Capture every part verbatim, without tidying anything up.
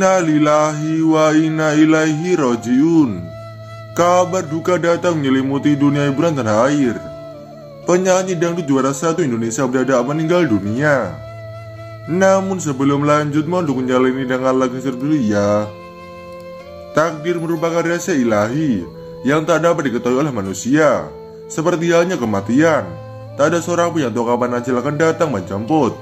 Innalillahi wa inna ilaihi rojiun. Kabar duka datang menyelimuti dunia hiburan tanah air. Penyanyi dangdut juara satu Indonesia mendadak meninggal dunia. Namun sebelum lanjut, mohon untuk menjalani dengan lagu dulu ya. Takdir merupakan rahasia ilahi yang tak dapat diketahui oleh manusia. Seperti halnya kematian, tak ada seorang pun yang tahu kapan ajal akan datang menjemput.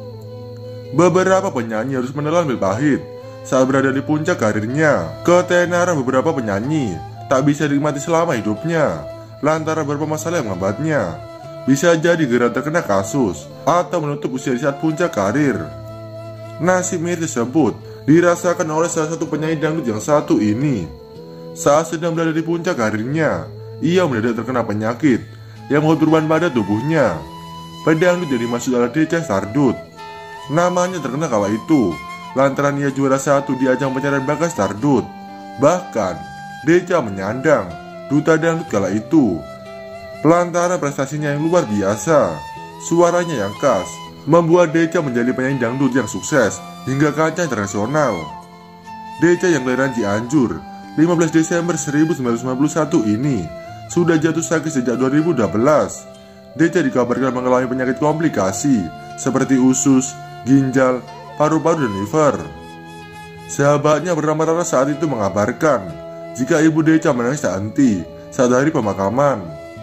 Beberapa penyanyi harus menelan pil pahit saat berada di puncak karirnya. Ketenaran beberapa penyanyi tak bisa dinikmati selama hidupnya lantaran beberapa masalah yang membuatnya. Bisa jadi gara terkena kasus atau menutup usia di saat puncak karir. Nasib miris tersebut dirasakan oleh salah satu penyanyi dangdut yang satu ini. Saat sedang berada di puncak karirnya, ia mendadak terkena penyakit yang membuat perubahan pada tubuhnya. Pedangdut jadi masuk adalah Deca Stardut. Namanya terkenal kala itu lantaran ia juara satu di ajang pencarian bakat Stardut. Bahkan Deca menyandang duta dangdut kala itu lantaran prestasinya yang luar biasa. Suaranya yang khas membuat Deca menjadi penyanyi dangdut yang sukses hingga kancah internasional. Deca yang kelahiran Cianjur lima belas Desember seribu sembilan ratus sembilan puluh satu ini sudah jatuh sakit sejak dua ribu dua belas. Deca dikabarkan mengalami penyakit komplikasi seperti usus, ginjal, paru-paru, dan liver. Sahabatnya bernama Rara saat itu mengabarkan jika ibu Deca menangis tak henti saat hari pemakaman.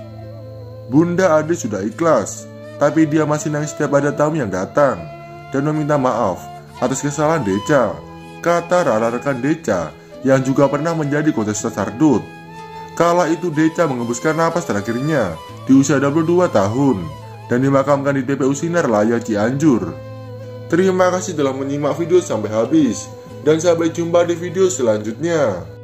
Bunda Ade sudah ikhlas, tapi dia masih nangis setiap ada tamu yang datang dan meminta maaf atas kesalahan Deca, kata Rara rekan Deca yang juga pernah menjadi kontestan Stardut. Kala itu Deca mengembuskan napas terakhirnya di usia dua puluh dua tahun dan dimakamkan di T P U Sinar Laya Cianjur. Terima kasih telah menyimak video sampai habis dan sampai jumpa di video selanjutnya.